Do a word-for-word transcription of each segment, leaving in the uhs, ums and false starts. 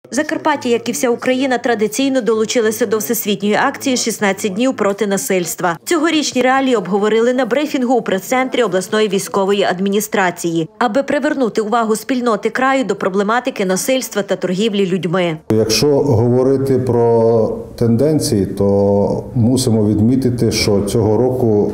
Закарпаття, як і вся Україна, традиційно долучилася до всесвітньої акції «шістнадцять днів проти насильства». Цьогорічні реалії обговорили на брифінгу у прес-центрі обласної військової адміністрації, аби привернути увагу спільноти краю до проблематики насильства та торгівлі людьми. Якщо говорити про тенденції, то мусимо відмітити, що цього року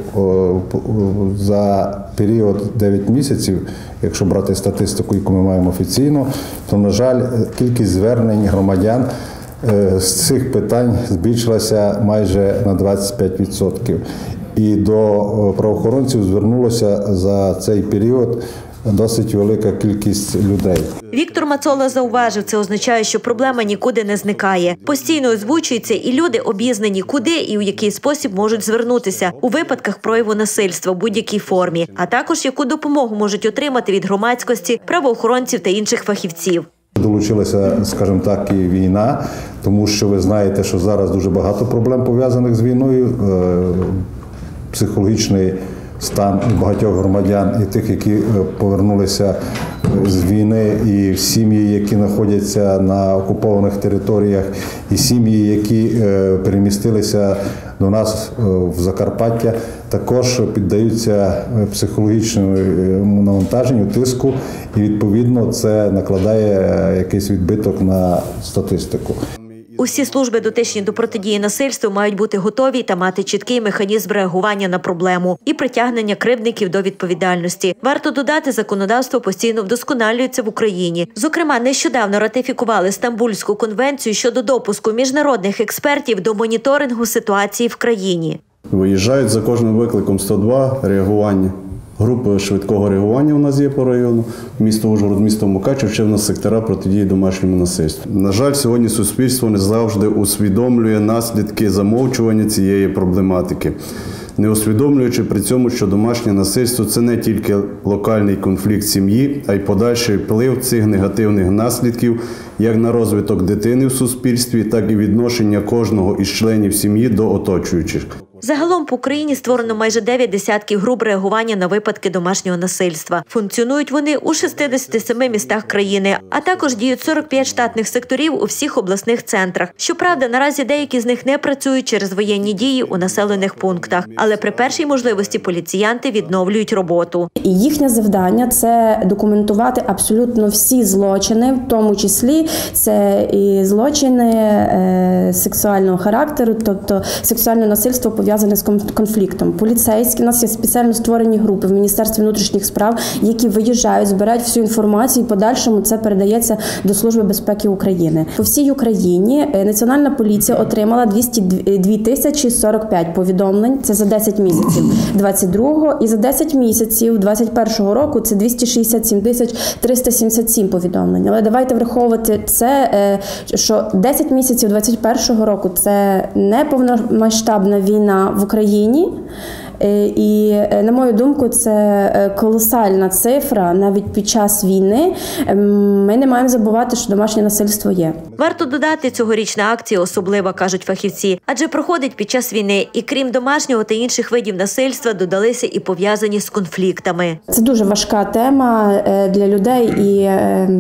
за період дев'ять місяців, якщо брати статистику, яку ми маємо офіційно, то, на жаль, кількість звернень громадян з цих питань збільшилася майже на двадцять п'ять відсотків. І до правоохоронців звернулося за цей період досить велика кількість людей. Віктор Мацола зауважив, це означає, що проблема нікуди не зникає. Постійно озвучується, і люди обізнані, куди і у який спосіб можуть звернутися у випадках прояву насильства в будь-якій формі, а також яку допомогу можуть отримати від громадськості, правоохоронців та інших фахівців. Долучилася, скажімо так, і війна, тому що ви знаєте, що зараз дуже багато проблем пов'язаних з війною, психологічний стан багатьох громадян і тих, які повернулися з війни, і сім'ї, які знаходяться на окупованих територіях, і сім'ї, які перемістилися до нас в Закарпаття, також піддаються психологічному навантаженню, тиску, і відповідно це накладає якийсь відбиток на статистику. Усі служби, дотичні до протидії насильству, мають бути готові та мати чіткий механізм реагування на проблему і притягнення кривдників до відповідальності. Варто додати, законодавство постійно вдосконалюється в Україні. Зокрема, нещодавно ратифікували Стамбульську конвенцію щодо допуску міжнародних експертів до моніторингу ситуації в країні. Виїжджають за кожним викликом сто два реагування. Групи швидкого реагування у нас є по району, місто Ужгород, місто Мукачев, ще в нас сектора протидії домашньому насильству. На жаль, сьогодні суспільство не завжди усвідомлює наслідки замовчування цієї проблематики, не усвідомлюючи при цьому, що домашнє насильство – це не тільки локальний конфлікт сім'ї, а й подальший вплив цих негативних наслідків як на розвиток дитини в суспільстві, так і відношення кожного із членів сім'ї до оточуючих. Загалом по Україні створено майже дев'ять десятків груп реагування на випадки домашнього насильства. Функціонують вони у шістдесяти семи містах країни, а також діють сорок п'ять штатних секторів у всіх обласних центрах. Щоправда, наразі деякі з них не працюють через воєнні дії у населених пунктах, але при першій можливості поліціянти відновлюють роботу. І їхнє завдання – це документувати абсолютно всі злочини, в тому числі це і злочини е, сексуального характеру, тобто сексуальне насильство пов'язане з конфліктом. Поліцейські, у нас є спеціально створені групи в Міністерстві внутрішніх справ, які виїжджають, збирають всю інформацію і подальшому це передається до Служби безпеки України. По всій Україні Національна поліція отримала двісті дві тисячі сорок п'ять повідомлень, це за десять місяців двадцять другого, і за десять місяців двадцять першого року це двісті шістдесят сім тисяч триста сімдесят сім повідомлень. Але давайте враховувати це, що десять місяців двадцять першого року це не повномасштабна війна в Україні. І, на мою думку, це колосальна цифра навіть під час війни. Ми не маємо забувати, що домашнє насильство є. Варто додати, цьогорічна акція особлива, кажуть фахівці, адже проходить під час війни. І крім домашнього та інших видів насильства, додалися і пов'язані з конфліктами. Це дуже важка тема для людей і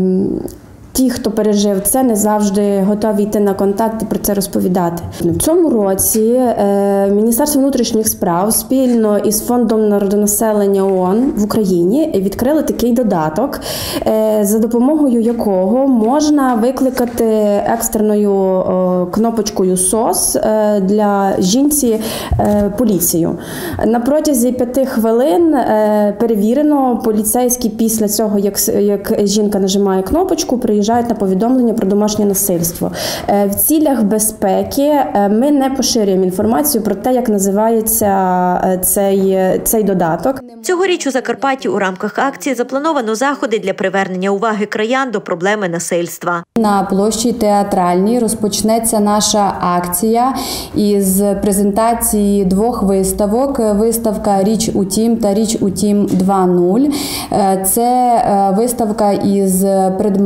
ті, хто пережив це, не завжди готові йти на контакт і про це розповідати. В цьому році Міністерство внутрішніх справ спільно із Фондом народонаселення ООН в Україні відкрили такий додаток, за допомогою якого можна викликати екстреною кнопочкою СОС для жінці поліцію. На протязі п'яти хвилин перевірено, поліцейські після цього, як, як жінка нажимає кнопочку, приїжджають на повідомлення про домашнє насильство. В цілях безпеки ми не поширюємо інформацію про те, як називається цей, цей додаток. Цьогоріч у Закарпатті у рамках акції заплановано заходи для привернення уваги краян до проблеми насильства. На площі Театральній розпочнеться наша акція із презентації двох виставок. Виставка «Річ у тім» та «Річ у тім два нуль». Це виставка із предметами,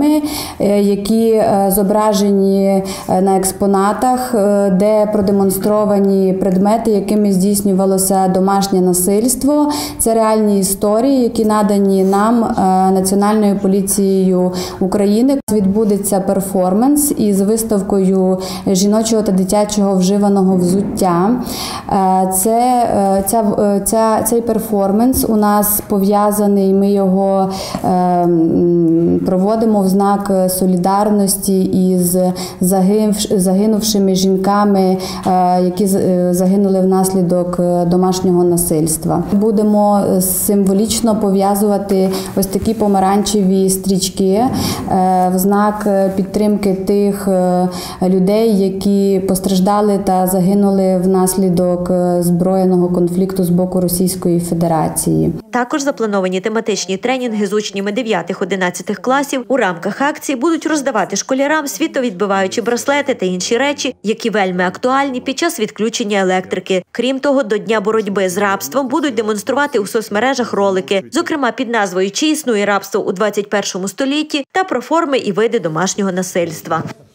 фільмами, які зображені на експонатах, де продемонстровані предмети, якими здійснювалося домашнє насильство. Це реальні історії, які надані нам Національною поліцією України. Відбудеться перформанс із виставкою жіночого та дитячого вживаного взуття. Це, ця, ця, цей перформанс у нас пов'язаний, ми його е, проводимо в знак солідарності із загинув, загинувшими жінками, е, які загинули внаслідок домашнього насильства. Будемо символічно пов'язувати ось такі помаранчеві стрічки е, в знак підтримки тих людей, які постраждали та загинули внаслідок збройного конфлікту з боку Російської Федерації. Також заплановані тематичні тренінги з учнями дев'ятих-одинадцятих класів. У рамках акції будуть роздавати школярам світловідбиваючі браслети та інші речі, які вельми актуальні під час відключення електрики. Крім того, до Дня боротьби з рабством будуть демонструвати у соцмережах ролики, зокрема під назвою «Чи існує рабство у двадцять першому столітті» та про форми і види домашнього насильства.